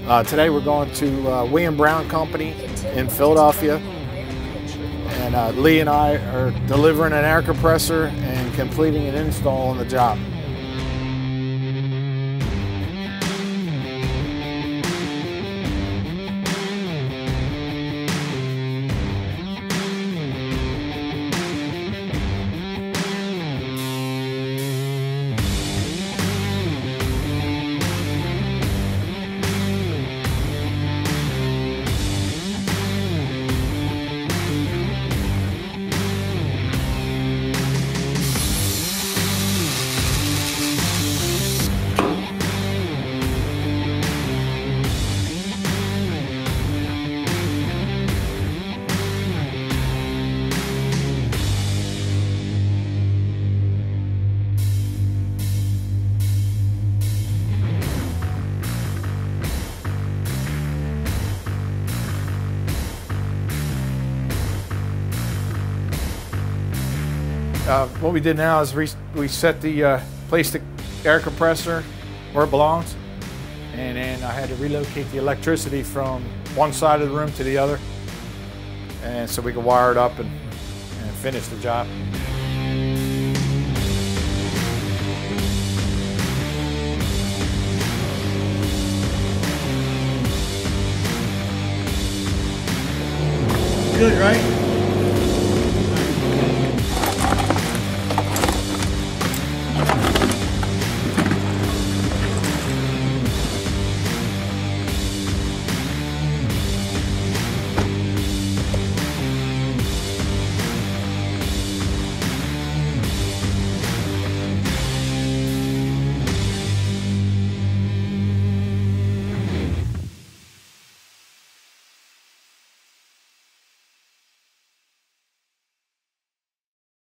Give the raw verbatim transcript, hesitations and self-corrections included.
Uh, today we're going to uh, William Brown Company in Philadelphia, and uh, Lee and I are delivering an air compressor and completing an install on the job. Uh, what we did now is we, we set the, uh, placed the air compressor where it belongs, and then I had to relocate the electricity from one side of the room to the other, and so we could wire it up and, and finish the job. Good, right?